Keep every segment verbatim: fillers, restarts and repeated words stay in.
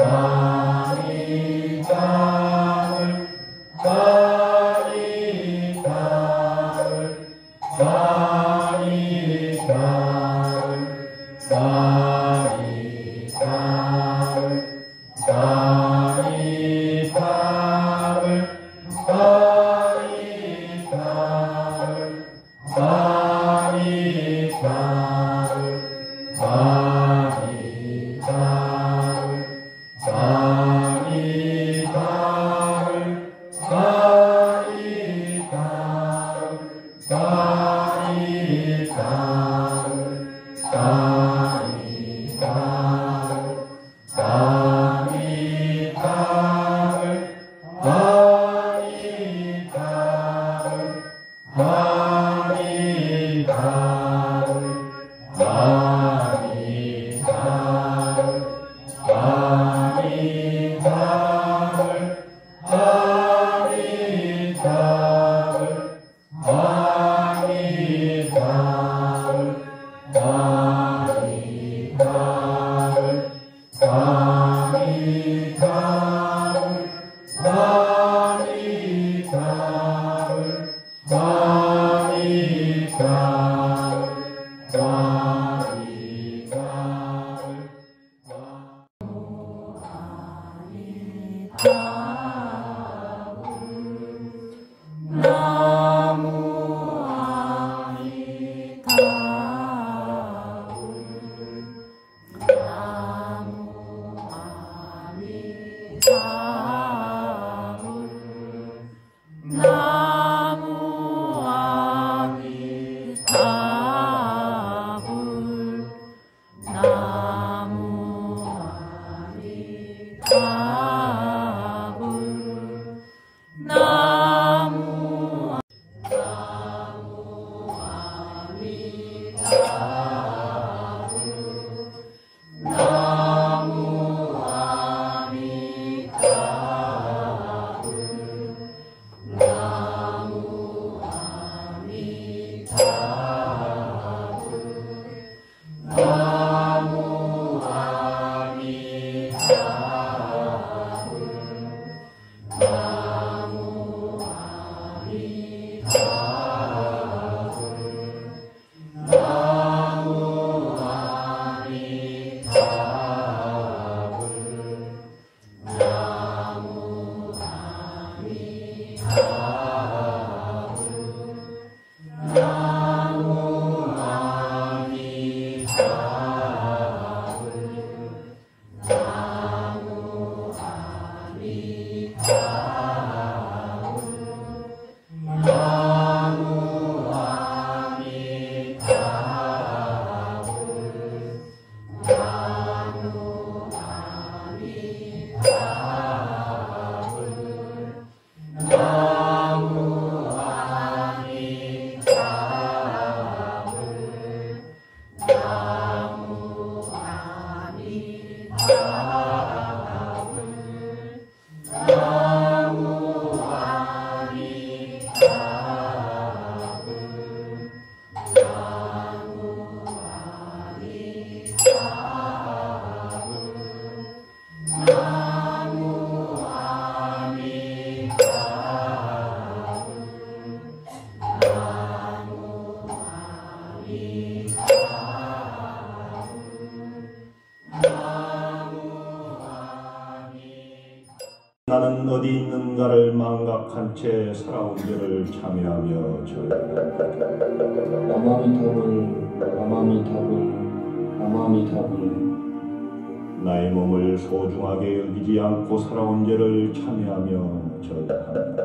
나는 어디 있는가를 망각한 채 살아온 죄를 참여하며 절한다. 아마미타불 아마미타불 아마미타불. 나의 몸을 소중하게 여기지 않고 살아온 죄를 참여하며 절한다.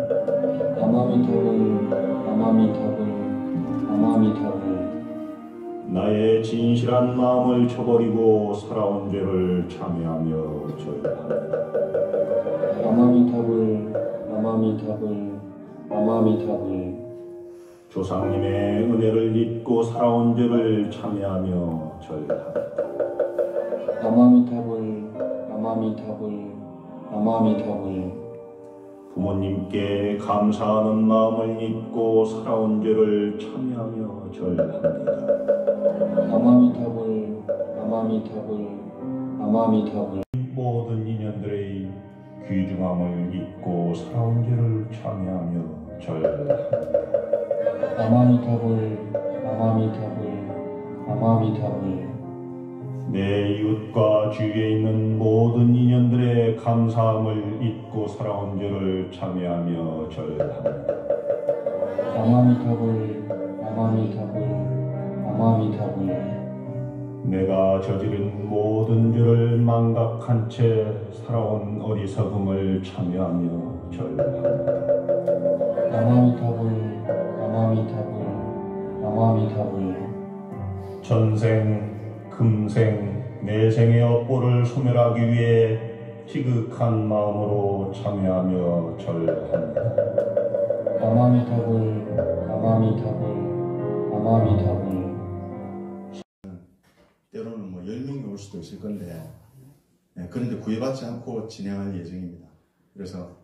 아마미타불 아마미타불 아마미타불. 나의 진실한 마음을 저버리고 살아온 죄를 참여하며 절한다. 아마미타불 아마미타불 아마미타불. 조상님의 은혜를 잊고 살아온 죄를 참여하며 절한다. 아마미타불 아마미타불 아마미타불. 부모님께 감사하는 마음을 잊고 살아온 죄를 참여하며 절합니다. 아마미타불 아마미타불 아마미타불. 모든 인연들의 귀중함을 잊고 살아온 죄를 참여하며 절합니다. 아마미타불 아마미타불 아마미타불 내 이웃과 주위에 있는 모든 인연들의 감사함을 잊고 살아온 죄를 참여하며 절합니다. 아마미타불 아마미타불 아마미타불 내가 저지른 모든 죄를 망각한 채 살아온 어리석음을 참여하며 절합니다. 아마미타불 아마미타불 아마미타불 전생, 금생, 내생의 업보를 소멸하기 위해 지극한 마음으로 참여하며 절합니다. 아마미타불 아마미타불 아마미타불 때로는 뭐 열 명이 올 수도 있을 건데, 네, 그런데 구애받지 않고 진행할 예정입니다. 그래서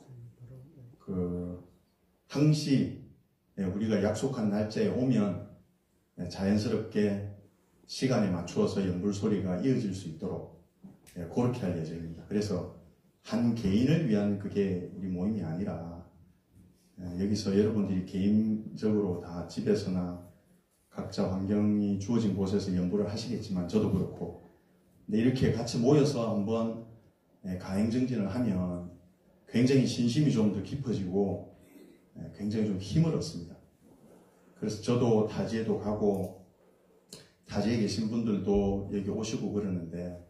그 항시 네, 우리가 약속한 날짜에 오면 네, 자연스럽게 시간에 맞추어서 연불 소리가 이어질 수 있도록 네, 그렇게 할 예정입니다. 그래서 한 개인을 위한 그게 우리 모임이 아니라 네, 여기서 여러분들이 개인적으로 다 집에서나 각자 환경이 주어진 곳에서 연구를 하시겠지만 저도 그렇고, 근데 이렇게 같이 모여서 한번 가행정진을 하면 굉장히 신심이 좀 더 깊어지고 굉장히 좀 힘을 얻습니다. 그래서 저도 타지에도 가고 타지에 계신 분들도 여기 오시고 그러는데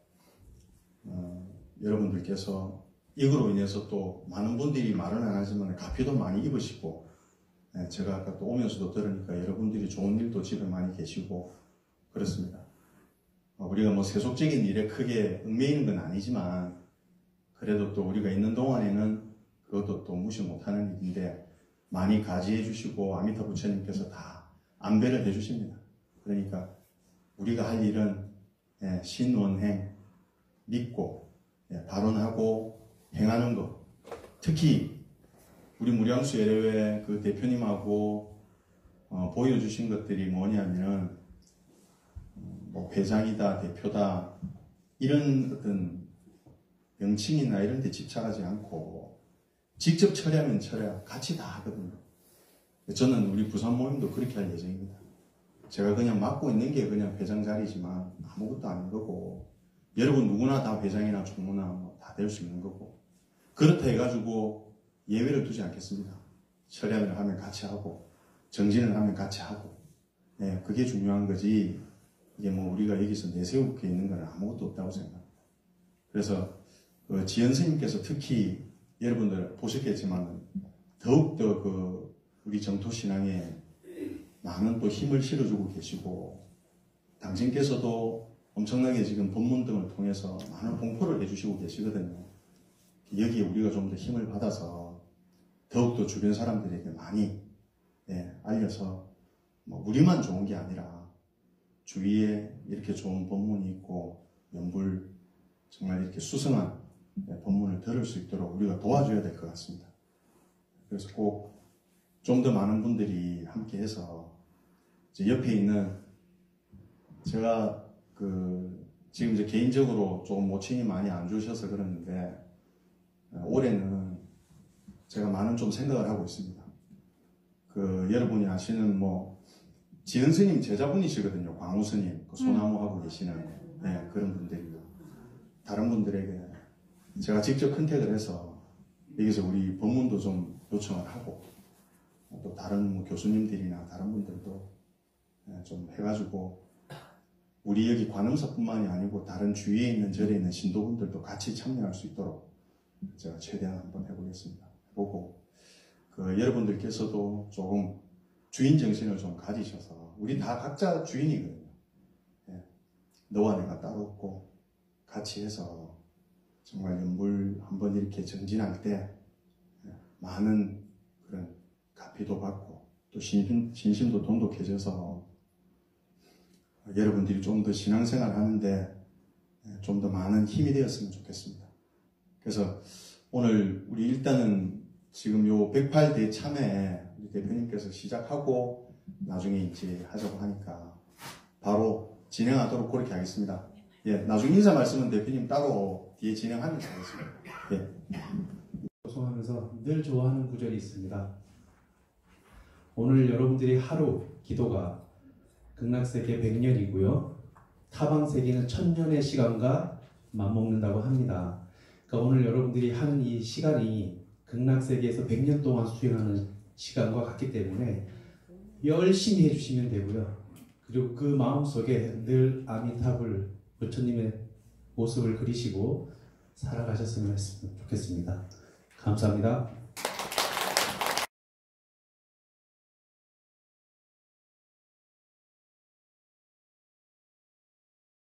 어, 여러분들께서 이거로 인해서 또 많은 분들이 말은 안 하지만 가피도 많이 입으시고, 네, 제가 아까 또 오면서도 들으니까 여러분들이 좋은 일도 집에 많이 계시고 그렇습니다. 어, 우리가 뭐 세속적인 일에 크게 얽매이는 건 아니지만 그래도 또 우리가 있는 동안에는 그것도 또 무시 못하는 일인데 많이 가지해 주시고 아미타 부처님께서 다 안배를 해 주십니다. 그러니까 우리가 할 일은 예, 신원행, 믿고 예, 발언하고 행하는 것, 특히 우리 무량수 예례회 그 대표님하고 어, 보여주신 것들이 뭐냐면 뭐 회장이다, 대표다 이런 어떤 명칭이나 이런 데 집착하지 않고 직접 처리하면 처리하고 같이 다 하거든요. 저는 우리 부산 모임도 그렇게 할 예정입니다. 제가 그냥 맡고 있는 게 그냥 회장 자리지만 아무것도 아닌 거고, 여러분 누구나 다 회장이나 총무나 뭐 다 될 수 있는 거고, 그렇다 해가지고 예외를 두지 않겠습니다. 처리하면 하면 같이 하고, 정진을 하면 같이 하고, 네, 그게 중요한 거지, 이게 뭐 우리가 여기서 내세울 게 있는 건 아무것도 없다고 생각합니다. 그래서, 그 지연 스님께서 특히 여러분들 보셨겠지만, 더욱더 그 우리 정토신앙에 많은 또 힘을 실어주고 계시고, 당신께서도 엄청나게 지금 법문 등을 통해서 많은 공포를 해주시고 계시거든요. 여기에 우리가 좀 더 힘을 받아서 더욱더 주변 사람들에게 많이 예, 알려서 뭐 우리만 좋은 게 아니라 주위에 이렇게 좋은 법문이 있고 연불 정말 이렇게 수승한 예, 법문을 들을 수 있도록 우리가 도와줘야 될 것 같습니다. 그래서 꼭 좀 더 많은 분들이 함께 해서 이제 옆에 있는 제가 그 지금 이제 개인적으로 조금 모친이 많이 안 주셔서 그러는데 올해는 제가 많은 좀 생각을 하고 있습니다. 그 여러분이 아시는 뭐 지은 스님 제자분이시거든요. 광우 스님, 그 소나무 하고 계시는 네, 그런 분들이고, 다른 분들에게 제가 직접 컨택을 해서 여기서 우리 법문도 좀 요청을 하고, 또 다른 뭐 교수님들이나 다른 분들도 좀 해가지고 우리 여기 관음사뿐만이 아니고 다른 주위에 있는 절에 있는 신도분들도 같이 참여할 수 있도록 제가 최대한 한번 해보겠습니다. 보고 그 여러분들께서도 조금 주인 정신을 좀 가지셔서, 우리 다 각자 주인이거든요. 예. 너와 내가 따로 없고 같이 해서 정말 연불 한번 이렇게 정진할 때 많은 그런 가피도 받고 또 신심, 신심도 돈독해져서 여러분들이 좀 더 신앙생활 하는데 좀 더 많은 힘이 되었으면 좋겠습니다. 그래서 오늘 우리 일단은 지금 요 백팔 대 참회 우리 대표님께서 시작하고 나중에 이제 하자고 하니까 바로 진행하도록 그렇게 하겠습니다. 예, 나중에 인사 말씀은 대표님 따로 뒤에 진행하면서 하겠습니다. 예. 소송하면서 늘 좋아하는 구절이 있습니다. 오늘 여러분들이 하루 기도가 극락세계 백 년이고요. 타방세계는 천년의 시간과 맞먹는다고 합니다. 그러니까 오늘 여러분들이 하는 이 시간이 극락세계에서 백 년 동안 수행하는 시간과 같기 때문에 열심히 해주시면 되고요. 그리고 그 마음속에 늘 아미타불 부처님의 모습을 그리시고 살아가셨으면 좋겠습니다. 감사합니다.